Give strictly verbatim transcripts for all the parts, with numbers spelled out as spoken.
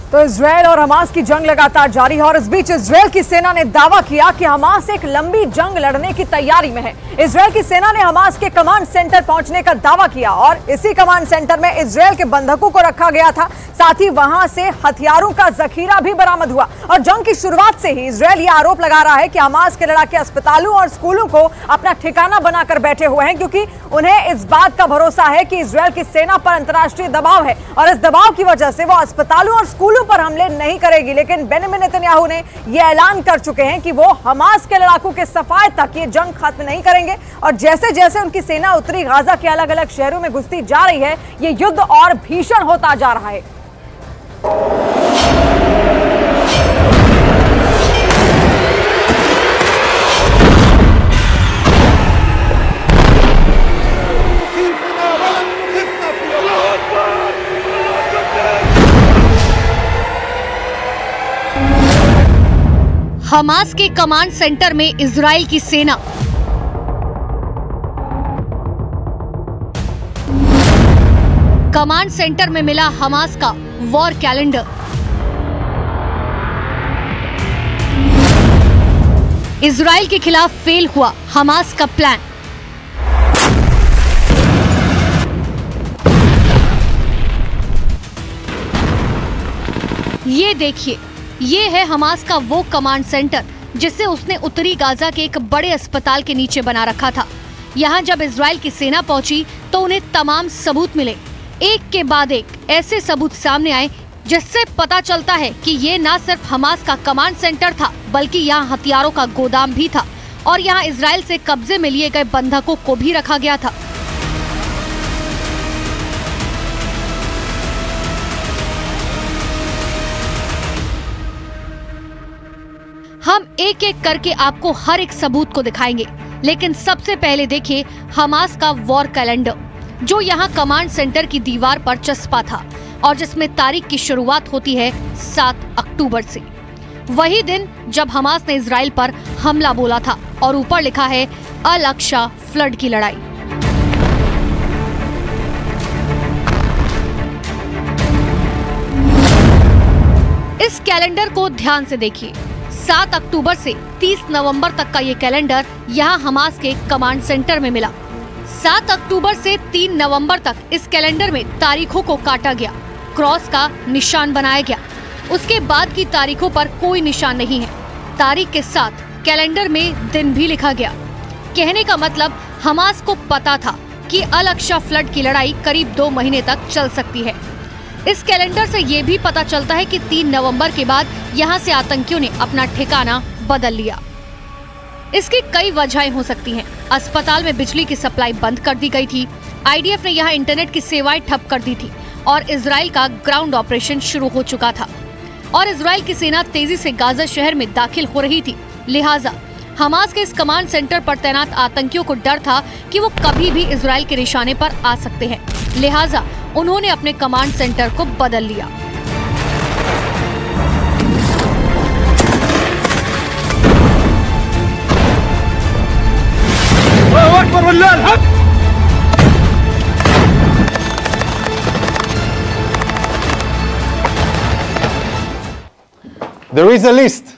तो इजरायल और हमास की जंग लगातार जारी है और इस बीच इजरायल की सेना ने दावा किया कि हमास एक लंबी जंग लड़ने की तैयारी में है। इजरायल की सेना ने हमास के कमांड सेंटर पहुंचने का दावा किया और इसी कमांड सेंटर में इजरायल के बंधकों को रखा गया था। साथ ही वहां से हथियारों का जखीरा भी बरामद हुआ और जंग की शुरुआत से ही इजरायल यह आरोप लगा रहा है कि हमास के लड़ाके अस्पतालों और स्कूलों को अपना ठिकाना बनाकर बैठे हुए हैं, क्योंकि उन्हें इस बात का भरोसा है कि इजरायल की सेना पर अंतर्राष्ट्रीय दबाव है और इस दबाव की वजह से वो अस्पतालों और स्कूलों पर हमले नहीं करेगी। लेकिन बेंजामिन नेतन्याहू ने यह ऐलान कर चुके हैं कि वो हमास के लड़ाकों के सफाए तक ये जंग खत्म नहीं करेंगे और जैसे जैसे उनकी सेना उत्तरी गाजा के अलग अलग शहरों में घुसती जा रही है, ये युद्ध और भीषण होता जा रहा है। हमास के कमांड सेंटर में इजराइल की सेना। कमांड सेंटर में मिला हमास का वॉर कैलेंडर। इजराइल के खिलाफ फेल हुआ हमास का प्लान। ये देखिए, ये है हमास का वो कमांड सेंटर जिसे उसने उत्तरी गाजा के एक बड़े अस्पताल के नीचे बना रखा था। यहाँ जब इजराइल की सेना पहुंची तो उन्हें तमाम सबूत मिले। एक के बाद एक ऐसे सबूत सामने आए जिससे पता चलता है कि ये न सिर्फ हमास का कमांड सेंटर था, बल्कि यहाँ हथियारों का गोदाम भी था और यहाँ इजराइल से कब्जे में लिए गए बंधकों को भी रखा गया था। हम एक एक करके आपको हर एक सबूत को दिखाएंगे, लेकिन सबसे पहले देखिए हमास का वॉर कैलेंडर, जो यहाँ कमांड सेंटर की दीवार पर चस्पा था और जिसमें तारीख की शुरुआत होती है सात अक्टूबर से, वही दिन जब हमास ने इजराइल पर हमला बोला था और ऊपर लिखा है अल अक्सा फ्लड की लड़ाई। इस कैलेंडर को ध्यान से देखिए। सात अक्टूबर से तीस नवंबर तक का ये कैलेंडर यहाँ हमास के कमांड सेंटर में मिला। सात अक्टूबर से तीन नवंबर तक इस कैलेंडर में तारीखों को काटा गया, क्रॉस का निशान बनाया गया। उसके बाद की तारीखों पर कोई निशान नहीं है। तारीख के साथ कैलेंडर में दिन भी लिखा गया। कहने का मतलब हमास को पता था कि अल अक्सा फ्लड की लड़ाई करीब दो महीने तक चल सकती है। इस कैलेंडर से ये भी पता चलता है कि तीन नवंबर के बाद यहाँ से आतंकियों ने अपना ठिकाना बदल लिया। इसकी कई वजहें हो सकती हैं। अस्पताल में बिजली की सप्लाई बंद कर दी गई थी, आईडीएफ ने यहाँ इंटरनेट की सेवाएं ठप कर दी थी और इजराइल का ग्राउंड ऑपरेशन शुरू हो चुका था और इजराइल की सेना तेजी से गाजा शहर में दाखिल हो रही थी। लिहाजा हमास के इस कमांड सेंटर पर तैनात आतंकियों को डर था कि वो कभी भी इजराइल के निशाने पर आ सकते हैं। लिहाजा उन्होंने अपने कमांड सेंटर को बदल लिया। There is a list.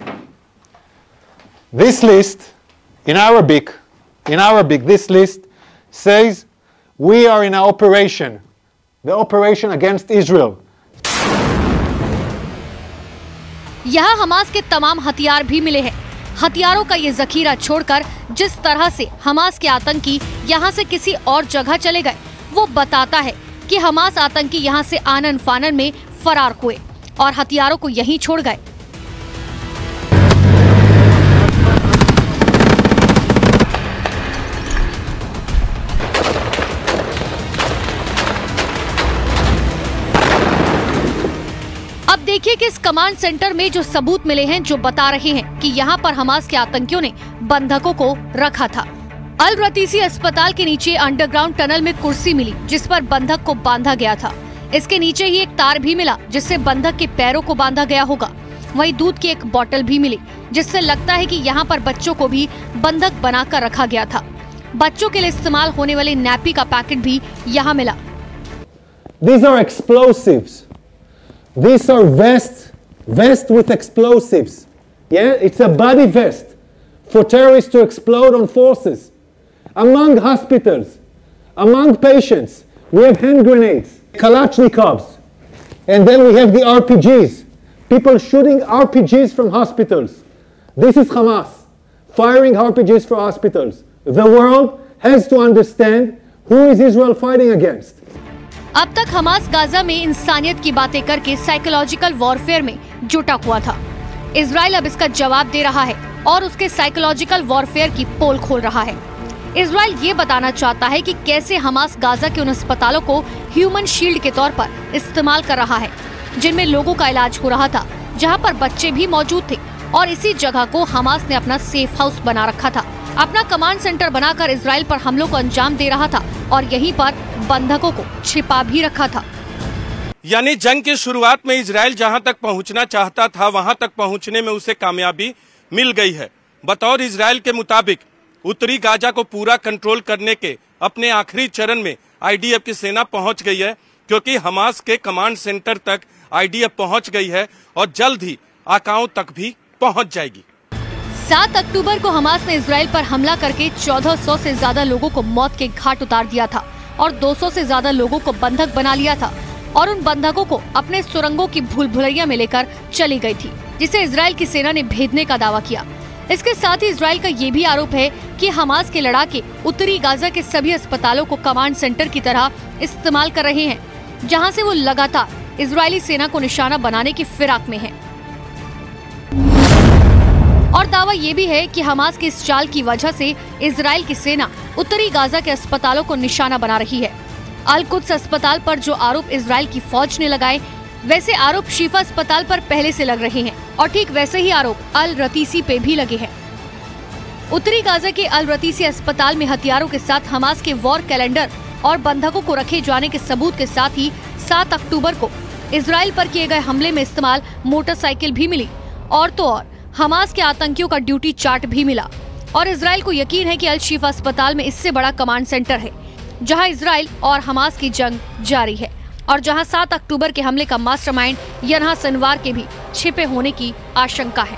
This list, in Arabic, in Arabic, this list says we are in an operation, the operation against Israel. यहाँ हमास के तमाम हथियार भी मिले हैं। हथियारों का ये जखीरा छोड़कर जिस तरह से हमास के आतंकी यहाँ से किसी और जगह चले गए, वो बताता है कि हमास आतंकी यहाँ से आनन फानन में फरार हुए और हथियारों को यहीं छोड़ गए। अब देखिए कि इस कमांड सेंटर में जो सबूत मिले हैं, जो बता रहे हैं कि यहाँ पर हमास के आतंकियों ने बंधकों को रखा था। अल रतीसी अस्पताल के नीचे अंडरग्राउंड टनल में कुर्सी मिली जिस पर बंधक को बांधा गया था। इसके नीचे ही एक तार भी मिला जिससे बंधक के पैरों को बांधा गया होगा। वहीं दूध की एक बोतल भी मिली जिससे लगता है कि यहाँ पर बच्चों को भी बंधक बनाकर रखा गया था। बच्चों के लिए इस्तेमाल होने वाले नैपी का पैकेट भी यहाँ मिला। These are explosives. These are vests, vests with explosives. Yeah, it's a body vest for terrorists to explode on forces. Among hospitals, among patients, we have hand grenades, Kalashnikovs, and then we have the R P Gs. People shooting R P Gs from hospitals. This is Hamas, firing R P Gs for hospitals. The world has to understand who is Israel fighting against. अब तक Hamas Gaza में इंसानियत की बातें करके psychological warfare में जुटा हुआ था। इजराइल अब इसका जवाब दे रहा है और उसके साइकोलॉजिकल वॉरफेयर की पोल खोल रहा है। इजराइल ये बताना चाहता है कि कैसे हमास गाजा के उन अस्पतालों को ह्यूमन शील्ड के तौर पर इस्तेमाल कर रहा है, जिनमें लोगों का इलाज हो रहा था, जहां पर बच्चे भी मौजूद थे, और इसी जगह को हमास ने अपना सेफ हाउस बना रखा था। अपना कमांड सेंटर बनाकर इजराइल पर हमलों को अंजाम दे रहा था और यहीं पर बंधकों को छिपा भी रखा था। यानी जंग की शुरुआत में इजराइल जहां तक पहुंचना चाहता था, वहां तक पहुंचने में उसे कामयाबी मिल गई है। बतौर इजराइल के मुताबिक उत्तरी गाजा को पूरा कंट्रोल करने के अपने आखिरी चरण में आईडीएफ की सेना पहुंच गई है, क्योंकि हमास के कमांड सेंटर तक आईडीएफ पहुंच गई है और जल्द ही आकाओं तक भी पहुंच जाएगी। सात अक्टूबर को हमास ने इजराइल पर हमला करके चौदह सौ से ज्यादा लोगों को मौत के घाट उतार दिया था और दो सौ से ज्यादा लोगों को बंधक बना लिया था और उन बंधकों को अपने सुरंगों की भूल भुलैया में लेकर चली गई थी, जिसे इजराइल की सेना ने भेदने का दावा किया। इसके साथ ही इजराइल का ये भी आरोप है कि हमास के लड़ाके उत्तरी गाजा के सभी अस्पतालों को कमांड सेंटर की तरह इस्तेमाल कर रहे हैं, जहां से वो लगातार इजरायली सेना को निशाना बनाने की फिराक में है। और दावा ये भी है कि हमास की इस चाल की वजह से इजराइल की सेना उत्तरी गाजा के अस्पतालों को निशाना बना रही है। अल कुद्स अस्पताल पर जो आरोप इजराइल की फौज ने लगाए, वैसे आरोप शिफा अस्पताल पर पहले से लग रहे हैं और ठीक वैसे ही आरोप अल रतीसी पे भी लगे हैं। उत्तरी गाजा के अल रतीसी अस्पताल में हथियारों के साथ हमास के वॉर कैलेंडर और बंधकों को रखे जाने के सबूत के साथ ही सात अक्टूबर को इजराइल पर किए गए हमले में इस्तेमाल मोटरसाइकिल भी मिली और तो और हमास के आतंकियों का ड्यूटी चार्ट भी मिला। और इजराइल को यकीन है कि अल शिफा अस्पताल में इससे बड़ा कमांड सेंटर है, जहां इजराइल और हमास की जंग जारी है और जहां सात अक्टूबर के हमले का मास्टरमाइंड यन्हा सिनवार के भी छिपे होने की आशंका है।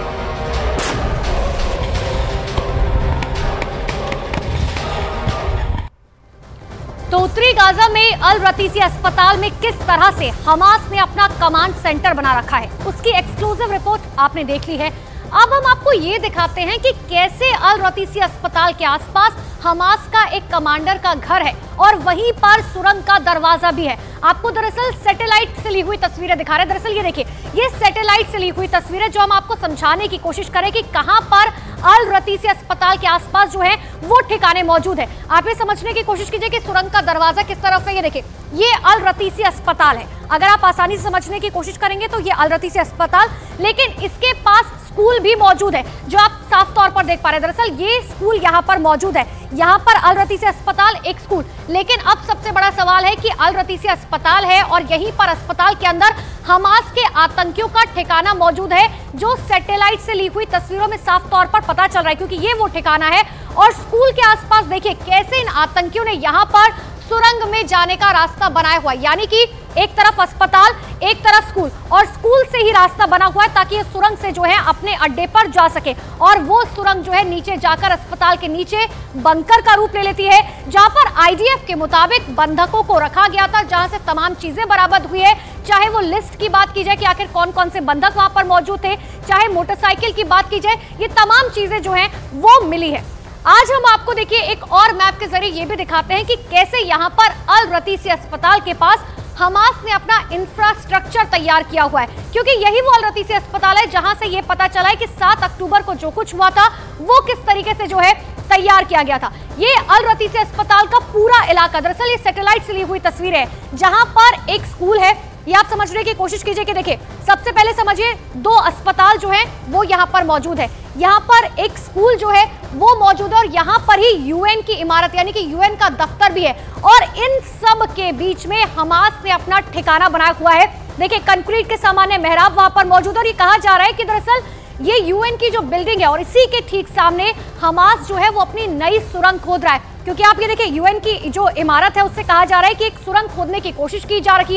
तो उत्तरी गाजा में अल रतीसी अस्पताल में किस तरह से हमास ने अपना कमांड सेंटर बना रखा है, उसकी एक्सक्लूसिव रिपोर्ट आपने देख ली है। अब हम आपको ये दिखाते हैं कि कैसे अल रतीसी अस्पताल के आसपास हमास का एक कमांडर का घर है और वहीं पर सुरंग का दरवाजा भी है। आपको दरअसल सैटेलाइट से ली हुई तस्वीरें दिखा रहे हैं। दरअसल ये देखिए, ये सैटेलाइट से ली हुई तस्वीरें जो हम आपको समझाने की कोशिश करें कि कहां पर अल रतीसी अस्पताल के आसपास जो है वो ठिकाने मौजूद है। आप ये समझने की कोशिश कीजिए कि सुरंग का दरवाजा किस तरफ है। ये देखिए, ये अल रतीसी अस्पताल है। अगर आप आसानी से समझने की कोशिश करेंगे तो ये अल रतीसी अस्पताल, लेकिन इसके पास स्कूल भी मौजूद है जो आप साफ तौर पर देख पा रहे हैं। दरअसल ये स्कूल यहाँ पर मौजूद है, यहाँ पर अल रतीसी अस्पताल एक स्कूल। लेकिन अब सबसे बड़ा सवाल है कि अल रतीसी अस्पताल है और यहीं पर अस्पताल के अंदर हमास के आतंकियों का ठिकाना मौजूद है, जो सैटेलाइट से ली हुई तस्वीरों में साफ तौर पर पता चल रहा है, क्योंकि ये वो ठिकाना है। और स्कूल के आसपास देखिए कैसे इन आतंकियों ने यहाँ पर सुरंग में जाने का रास्ता बनाया हुआ है, यानी कि एक तरफ अस्पताल एक तरफ स्कूल, और स्कूल से ही रास्ता बना हुआ है ताकि ये सुरंग से जो है अपने अड्डे पर जा सके। और वो सुरंग जो है नीचे जाकर अस्पताल के नीचे बंकर का रूप ले लेती है, जहां पर आईडीएफ के मुताबिक बंधकों को रखा गया था, जहां से तमाम चीजें बरामद हुई है। चाहे वो लिस्ट की बात की जाए कि आखिर कौन कौन से बंधक वहां पर मौजूद थे, चाहे मोटरसाइकिल की बात की जाए, ये तमाम चीजें जो है वो मिली है। आज हम आपको देखिए एक और मैप के जरिए ये भी दिखाते हैं कि कैसे यहाँ पर अल रतीसी अस्पताल के पास हमास ने अपना इंफ्रास्ट्रक्चर तैयार किया हुआ है, क्योंकि यही वो अल रतीसी अस्पताल है जहां से ये पता चला है कि सात अक्टूबर को जो कुछ हुआ था वो किस तरीके से जो है तैयार किया गया था। ये अल रतीसी अस्पताल का पूरा इलाका, दरअसल ये सैटेलाइट से ली हुई तस्वीर है, जहां पर एक स्कूल है। ये आप समझने की कोशिश कीजिए कि देखिए, सबसे पहले समझिए दो अस्पताल जो है वो यहाँ पर मौजूद है, यहाँ पर एक स्कूल जो है वो मौजूद है और यहाँ पर ही यूएन की इमारत यानी कि यूएन का दफ्तर भी है। और इन सब के बीच में हमास ने अपना ठिकाना बनाया हुआ है। देखिए, कंक्रीट के सामान्य मेहराब वहां पर मौजूद है और ये कहा जा रहा है कि दरअसल ये यूएन की जो बिल्डिंग है और इसी के ठीक सामने हमास जो है वो अपनी नई सुरंग खोद रहा है। क्योंकि आप ये देखिए, यूएन की जो इमारत है उससे कहा जा रहा है कि एक सुरंग खोदने की कोशिश की जा रही है,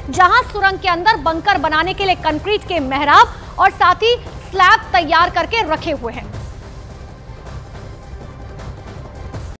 जहां सुरंग के अंदर बंकर बनाने के लिए कंक्रीट के मेहराब और साथ ही स्लैब तैयार करके रखे हुए हैं।